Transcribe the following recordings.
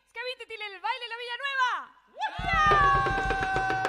Ska vi inte till el baile La Villanueva? Yeah!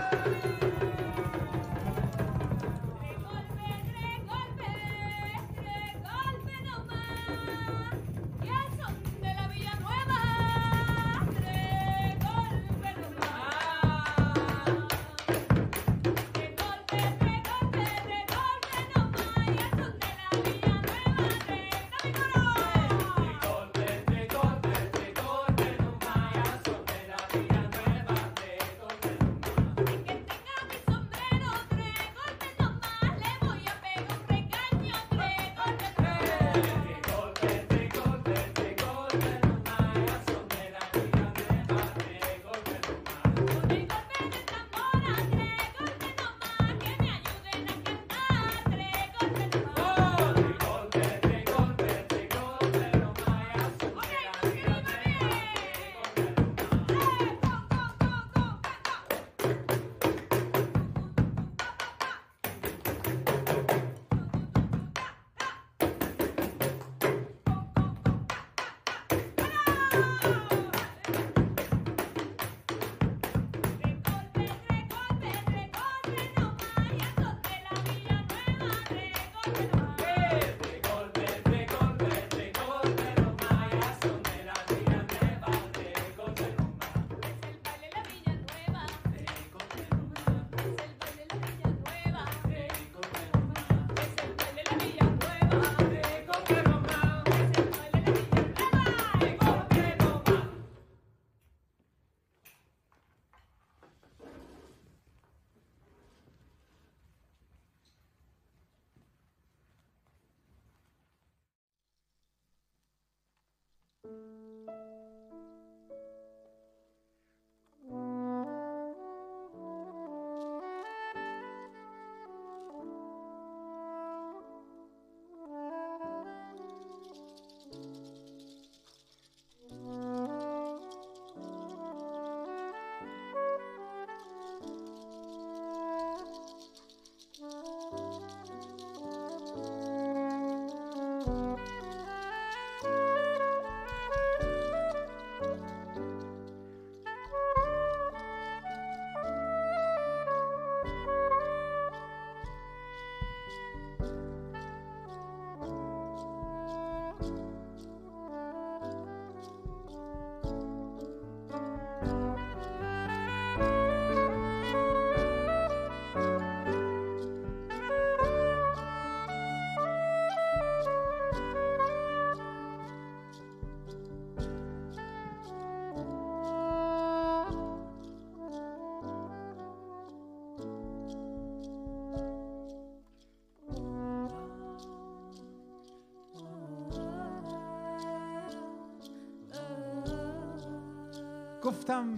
گفتم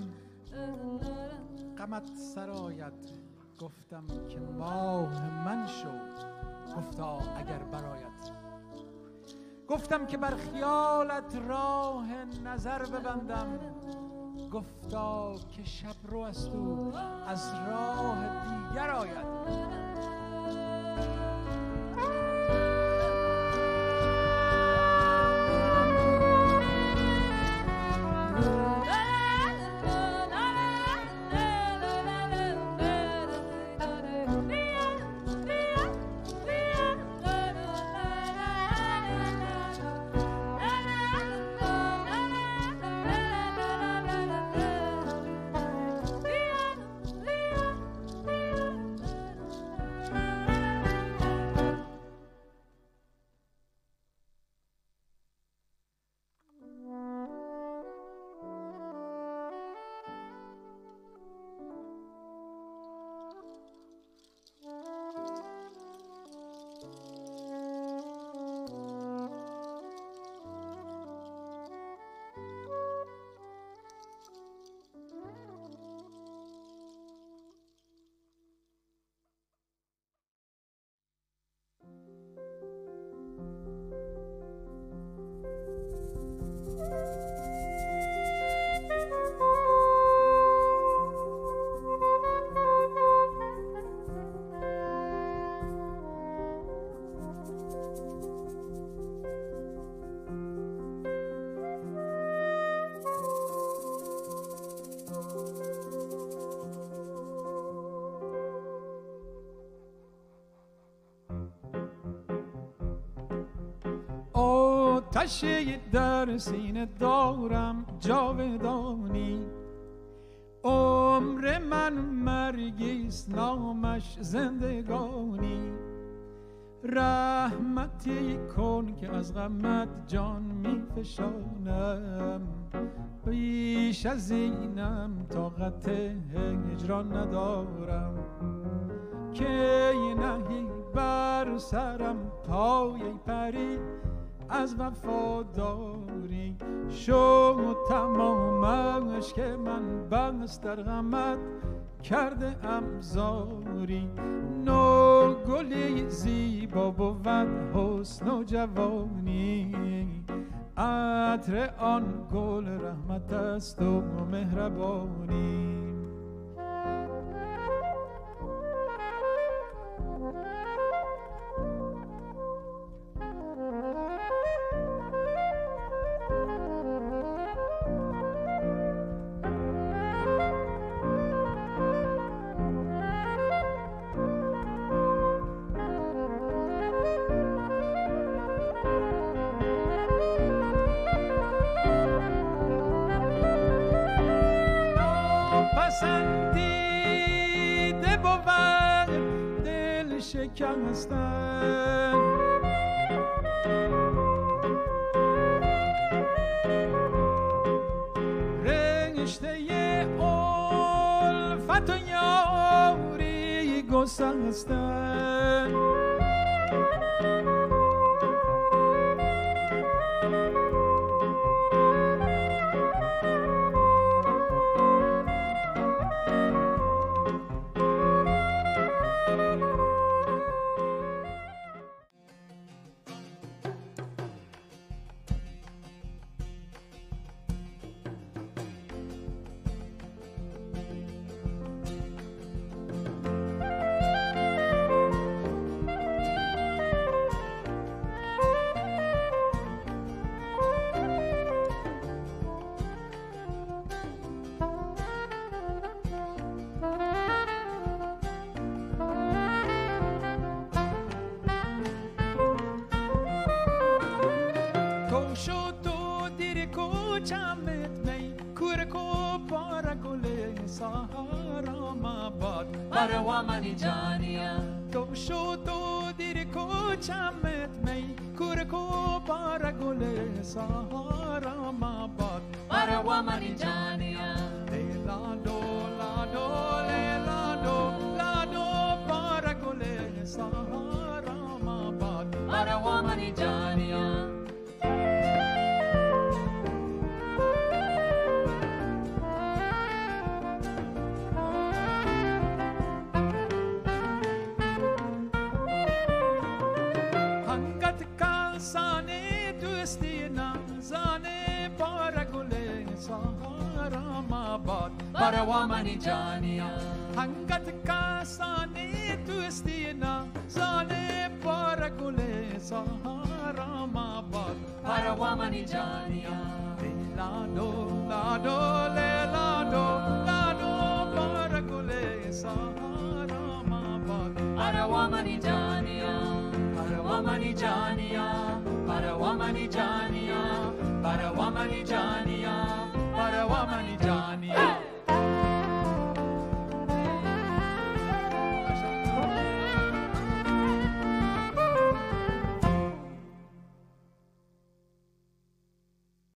غمت سرایت، گفتم که ماه من شو، گفتا اگر برایت. گفتم که بر خیالت راه نظر ببندم، گفتا که شب رو است او از راه دیگر آید. آتشی در سینه دارم جاودانی، عمر من مرگیست نامش زندگانی. رحمتی کن که از غمت جان می فشانم، بیش از اینم طاقت هجران ندارم. که نهی بر سرم پای پری از وفاداری، شو تمامش که من بس در غمت کرده ام زاری. نو گلی زیبا بود حسن و جوانی، عطر آن گل رحمت است و مهربانی. پسندیده بود دل شکستن، رشته الفت و یاری گسستن. Parawamani janiya, tosho to diriko chamet mei, kurko paragole sahara mabad. Parawamani janiya, la do la do paragole sahara mabad. Parawamani janiya. Parawamani janiya, hangat ka sane tuistina zane paragule sahara mabad. Parawamani janiya, lado paragule sahara mabad. Parawamani janiya, Parawamani janiya, Parawamani janiya.